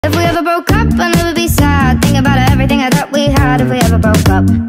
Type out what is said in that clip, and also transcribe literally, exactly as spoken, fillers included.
If we ever broke up, I'll never be sad. Think about everything I thought we had. If we ever broke up